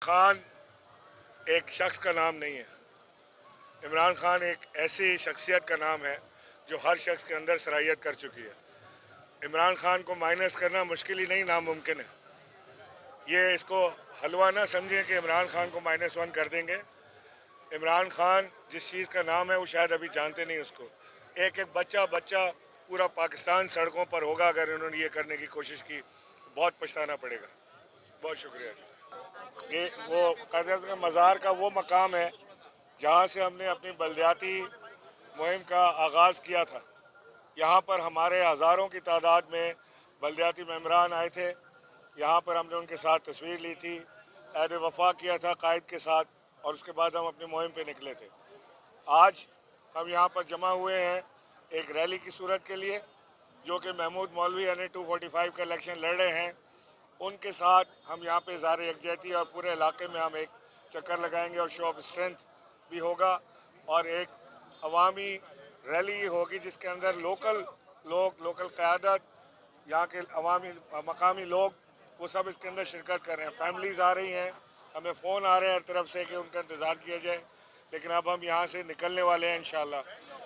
खान एक शख्स का नाम नहीं है। इमरान खान एक ऐसी शख्सियत का नाम है जो हर शख्स के अंदर सलाहियत कर चुकी है। इमरान खान को माइनस करना मुश्किल ही नहीं, नामुमकिन है। ये इसको हलवा ना समझें कि इमरान खान को -1 कर देंगे। इमरान खान जिस चीज़ का नाम है वो शायद अभी जानते नहीं उसको। एक एक बच्चा पूरा पाकिस्तान सड़कों पर होगा अगर इन्होंने ये करने की कोशिश की। बहुत पछताना पड़ेगा। बहुत शुक्रिया। ये वो कायदे का मज़ार का वो मकाम है जहाँ से हमने अपनी बलदियाती मुहिम का आगाज़ किया था। यहाँ पर हमारे हज़ारों की तादाद में बलदियाती मेंबरान आए थे। यहाँ पर हमने उनके साथ तस्वीर ली थी, अहद वफ़ा किया था कायद के साथ, और उसके बाद हम अपनी मुहिम पे निकले थे। आज हम यहाँ पर जमा हुए हैं एक रैली की सूरत के लिए, जो कि महमूद मौलवी यानी 245 का इलेक्शन लड़ रहे हैं। उनके साथ हम यहाँ पे इज़हार यकजहती और पूरे इलाके में हम एक चक्कर लगाएंगे और शो ऑफ स्ट्रेंथ भी होगा और एक अवामी रैली होगी जिसके अंदर लोकल क़यादत, यहाँ के अवामी मकामी लोग, वो सब इसके अंदर शिरकत कर रहे हैं। फैमिलीज़ आ रही हैं, हमें फ़ोन आ रहे हैं हर तरफ से कि उनका इंतज़ार किया जाए, लेकिन अब हम यहाँ से निकलने वाले हैं इंशाअल्लाह।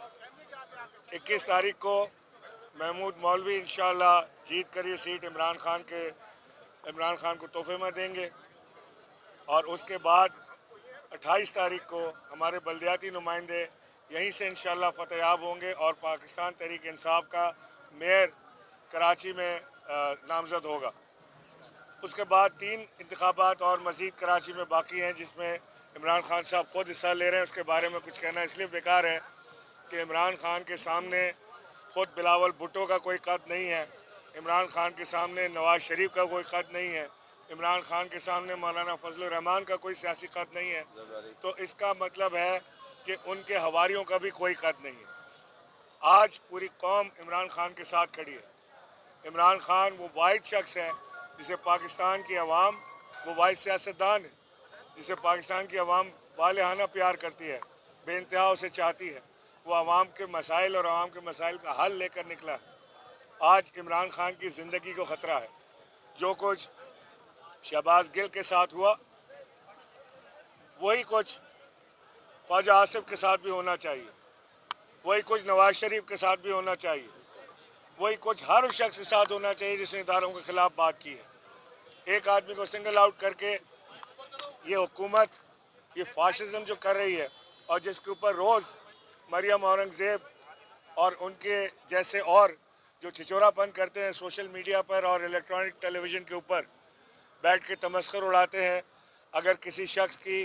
21 तारीख को महमूद मौलवी इंशाअल्लाह जीत कर ये सीट इमरान खान को तोहफे में देंगे, और उसके बाद 28 तारीख को हमारे बलदियाती नुमाइंदे यहीं से इंशाअल्लाह फतेहयाब होंगे और पाकिस्तान तहरीक इंसाफ का मेयर कराची में नामज़द होगा। उसके बाद 3 इंतखाबात और मज़ीद कराची में बाकी हैं जिसमें इमरान खान साहब खुद हिस्सा ले रहे हैं। उसके बारे में कुछ कहना इसलिए बेकार है कि इमरान खान के सामने खुद बिलावल भुट्टो का कोई कद नहीं है, इमरान खान के सामने नवाज़ शरीफ का कोई कद नहीं है, इमरान खान के सामने मौलाना फजल रहमान का कोई सियासी कद नहीं है। तो इसका मतलब है कि उनके हवारियों का भी कोई कद नहीं है। आज पूरी कौम इमरान खान के साथ खड़ी है। इमरान खान वो वाहिद शख्स है जिसे पाकिस्तान की अवाम, वो वाहिद सियासतदान है जिसे पाकिस्तान की अवाम वालेहाना प्यार करती है, बेइंतहा उसे चाहती है। वो अवाम के मसाइल और अवाम के मसाइल का हल लेकर निकला है। आज इमरान खान की ज़िंदगी को ख़तरा है। जो कुछ शहबाज गिल के साथ हुआ वही कुछ ख्वाजा आसिफ के साथ भी होना चाहिए, वही कुछ नवाज शरीफ के साथ भी होना चाहिए, वही कुछ हर उस शख्स के साथ होना चाहिए जिसने इदारों के ख़िलाफ़ बात की है। एक आदमी को सिंगल आउट करके ये हुकूमत, ये फाशिज़म जो कर रही है और जिसके ऊपर रोज़ मरियम औरंगज़ेब और उनके जैसे और जो छिछोरापन करते हैं सोशल मीडिया पर और इलेक्ट्रॉनिक टेलीविज़न के ऊपर बैठ के तमस्खुर उड़ाते हैं। अगर किसी शख्स की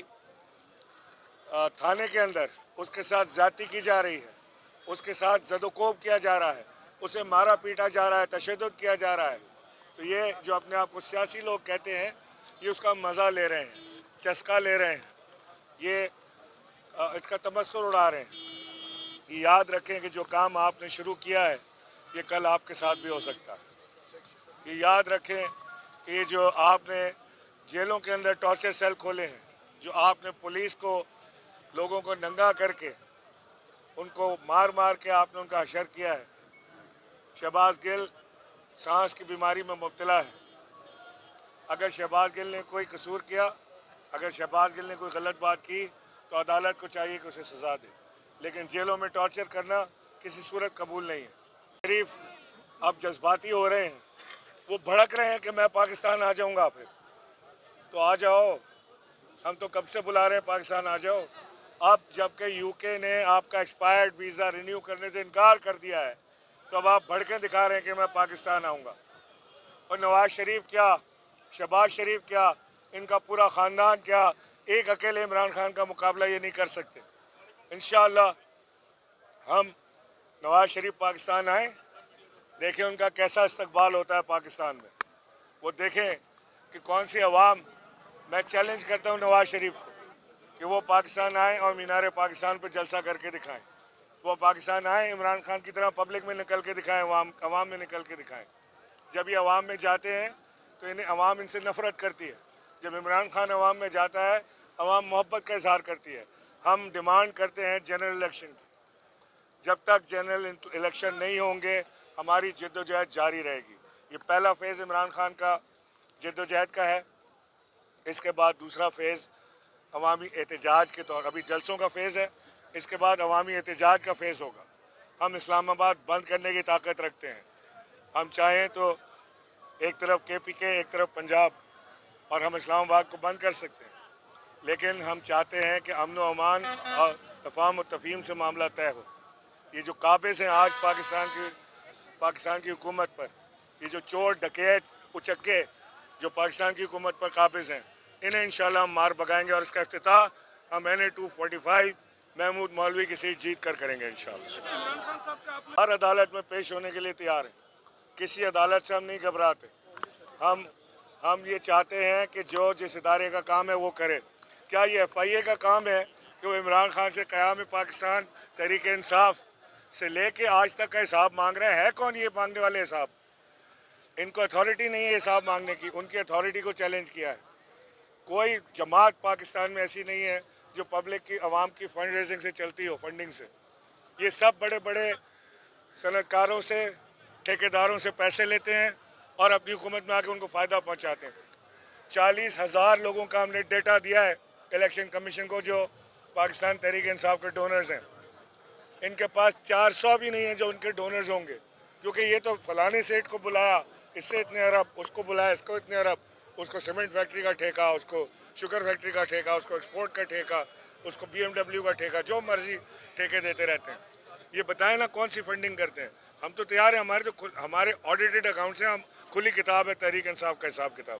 थाने के अंदर उसके साथ ज़्यादती की जा रही है, उसके साथ ज़दोकोब किया जा रहा है, उसे मारा पीटा जा रहा है, तशद्दुद किया जा रहा है, तो ये जो अपने आप को सियासी लोग कहते हैं ये उसका मज़ा ले रहे हैं, चस्का ले रहे हैं, ये इसका तमस्खुर उड़ा रहे हैं। ये याद रखें कि जो काम आपने शुरू किया है ये कल आपके साथ भी हो सकता है। ये याद रखें कि ये जो आपने जेलों के अंदर टॉर्चर सेल खोले हैं, जो आपने पुलिस को, लोगों को नंगा करके उनको मार के आपने उनका हशर किया है। शहबाज गिल सांस की बीमारी में मुब्तला है। अगर शहबाज गिल ने कोई कसूर किया, अगर शहबाज गिल ने कोई गलत बात की तो अदालत को चाहिए कि उसे सज़ा दे, लेकिन जेलों में टॉर्चर करना किसी सूरत कबूल नहीं है। शरीफ अब जज्बाती हो रहे हैं, वो भड़क रहे हैं कि मैं पाकिस्तान आ जाऊंगा। फिर तो आ जाओ, हम तो कब से बुला रहे हैं पाकिस्तान आ जाओ। अब जबकि यूके ने आपका एक्सपायर्ड वीज़ा रिन्यू करने से इनकार कर दिया है, तो अब आप भड़के दिखा रहे हैं कि मैं पाकिस्तान आऊँगा। और नवाज़ शरीफ क्या, शहबाज शरीफ क्या, इनका पूरा ख़ानदान क्या, एक अकेले इमरान खान का मुकाबला ये नहीं कर सकते। इंशाअल्लाह हम नवाज़ शरीफ पाकिस्तान आए, देखें उनका कैसा इस्तकबाल होता है पाकिस्तान में। वो देखें कि कौन सी अवाम, मैं चैलेंज करता हूँ नवाज़ शरीफ को कि वो पाकिस्तान आएँ और मीनार पाकिस्तान पर जलसा करके दिखाएं। वो पाकिस्तान आएँ, इमरान खान की तरह पब्लिक में निकल के दिखाएं, अवाम में निकल के दिखाएं। जब ये अवाम में जाते हैं तो इन्हें अवाम इनसे नफ़रत करती है। जब इमरान खान अवाम में जाता है, अवाम मोहब्बत का इजहार करती है। हम डिमांड करते हैं जनरल इलेक्शन की। जब तक जनरल इलेक्शन नहीं होंगे हमारी जद्दोजहद जारी रहेगी। ये पहला फेज़ इमरान खान का जद्दोजहद का है। इसके बाद दूसरा फेज़ अवामी एहतजाज के तौर, अभी जलसों का फेज़ है, इसके बाद अवामी एहतजाज का फेज़ होगा। हम इस्लामाबाद बंद करने की ताकत रखते हैं। हम चाहें तो एक तरफ KPK, एक तरफ पंजाब, और हम इस्लामाबाद को बंद कर सकते हैं, लेकिन हम चाहते हैं कि अमन व अमान और तफाहम और तफहीम से मामला तय हो। ये जो काबिज़ हैं आज पाकिस्तान की हुकूमत पर, ये जो चोर डकैत उचक्के जो पाकिस्तान की हुकूमत पर काबिज़ हैं, इन्हें इंशाल्लाह हम मार भगाएंगे और इसका इफ्तिताह हम NA-245 महमूद मौलवी की सीट जीत कर करेंगे इंशाल्लाह। हर अदालत में पेश होने के लिए तैयार हैं, किसी अदालत से हम नहीं घबराते। हम ये चाहते हैं कि जो जिस इदारे का काम है वो करे। क्या ये FIA का काम है कि वो इमरान खान से क़याम पाकिस्तान तहरीक इंसाफ से लेके आज तक का हिसाब मांग रहे हैं? कौन ये मांगने वाले हिसाब? इनको अथॉरिटी नहीं है हिसाब मांगने की, उनकी अथॉरिटी को चैलेंज किया है। कोई जमात पाकिस्तान में ऐसी नहीं है जो पब्लिक की, आवाम की फंड रेजिंग से चलती हो, फंडिंग से। ये सब बड़े बड़े सनतकारों से, ठेकेदारों से पैसे लेते हैं और अपनी हुकूमत में आके उनको फ़ायदा पहुंचाते हैं। 40,000 लोगों का हमने डेटा दिया है इलेक्शन कमीशन को, जो पाकिस्तान तहरीक इंसाफ के डोनर्स हैं। इनके पास 400 भी नहीं है जो उनके डोनर्स होंगे, क्योंकि ये तो फलाने सेठ को बुलाया, इससे इतने अरब, उसको बुलाया, इसको इतने अरब, उसको सीमेंट फैक्ट्री का ठेका, उसको शुगर फैक्ट्री का ठेका, उसको एक्सपोर्ट का ठेका, उसको BMW का ठेका, जो मर्जी ठेके देते रहते हैं। ये बताएं ना कौन सी फंडिंग करते हैं। हम तो तैयार हैं, हमारे ऑडिटेड अकाउंट्स हैं, हम खुली किताब है तहरीक इंसाफ का हिसाब किताब।